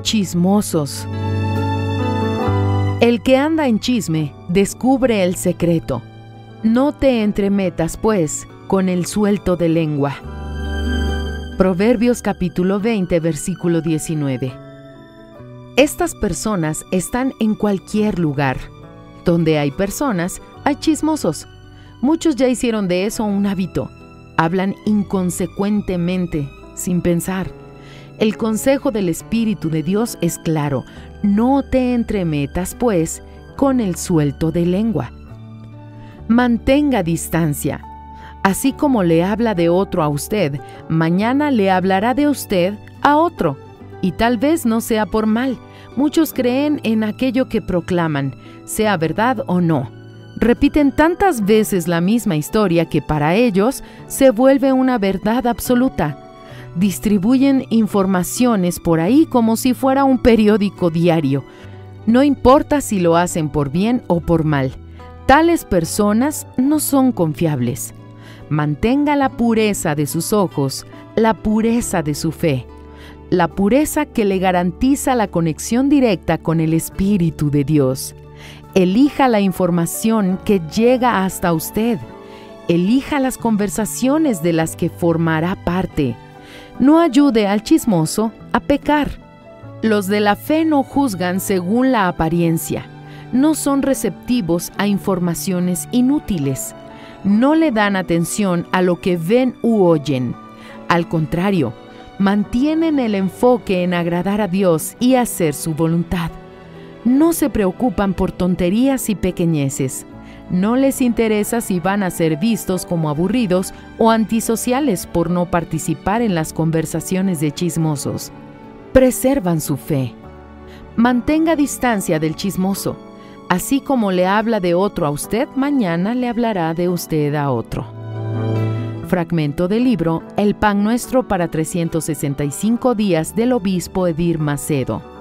chismosos. El que anda en chisme descubre el secreto. No te entremetas, pues, con el suelto de lengua. Proverbios capítulo 20, versículo 19. Estas personas están en cualquier lugar. Donde hay personas, hay chismosos. Muchos ya hicieron de eso un hábito. Hablan inconsecuentemente, sin pensar. El consejo del Espíritu de Dios es claro. No te entremetas, pues, con el suelto de lengua. Mantenga distancia. Así como le habla de otro a usted, mañana le hablará de usted a otro. Y tal vez no sea por mal. Muchos creen en aquello que proclaman, sea verdad o no. Repiten tantas veces la misma historia que para ellos se vuelve una verdad absoluta. Distribuyen informaciones por ahí como si fuera un periódico diario. No importa si lo hacen por bien o por mal. Tales personas no son confiables. Mantenga la pureza de sus ojos, la pureza de su fe, la pureza que le garantiza la conexión directa con el Espíritu de Dios. Elija la información que llega hasta usted. Elija las conversaciones de las que formará parte. No ayude al chismoso a pecar. Los de la fe no juzgan según la apariencia. No son receptivos a informaciones inútiles. No le dan atención a lo que ven u oyen. Al contrario, mantienen el enfoque en agradar a Dios y hacer su voluntad. No se preocupan por tonterías y pequeñeces. No les interesa si van a ser vistos como aburridos o antisociales por no participar en las conversaciones de chismosos. Preservan su fe. Mantenga distancia del chismoso. Así como le habla de otro a usted, mañana le hablará de usted a otro. Fragmento del libro El pan nuestro para 365 días del obispo Edir Macedo.